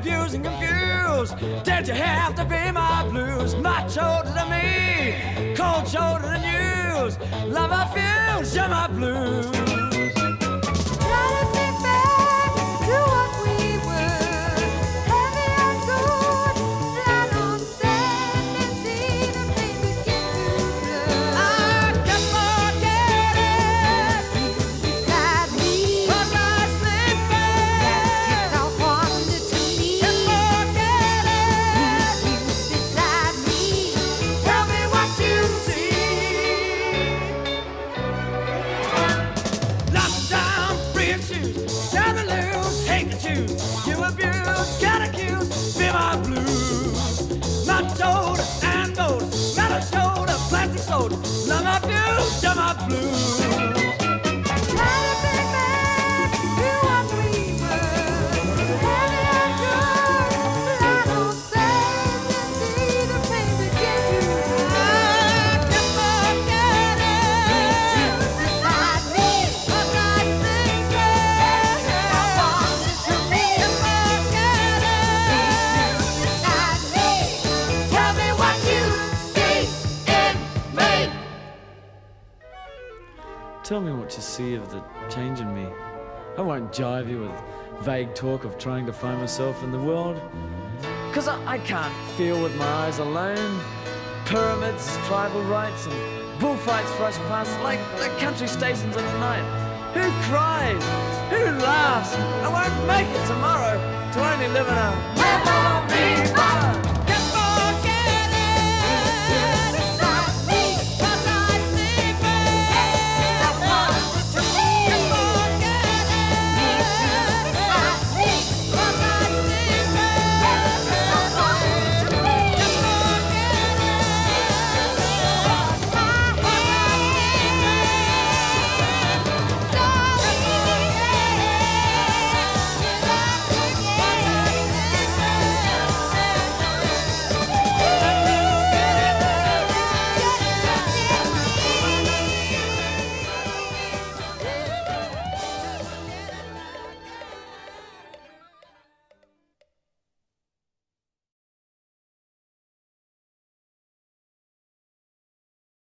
abused and confused. Did you have to be my blues? Much older than me, cold shoulder than news. Love I fuse, you're my blues. You abuse, get accused, be my blues. Not told and gold, metal shoulder, plastic soda. Love my views, you're my blues. Tell me what you see of the change in me. I won't jive you with vague talk of trying to find myself in the world. 'Cause I can't feel with my eyes alone. Pyramids, tribal rites, and bullfights for us pass like the country stations of the night. Who cries? Who laughs? I won't make it tomorrow to only live in a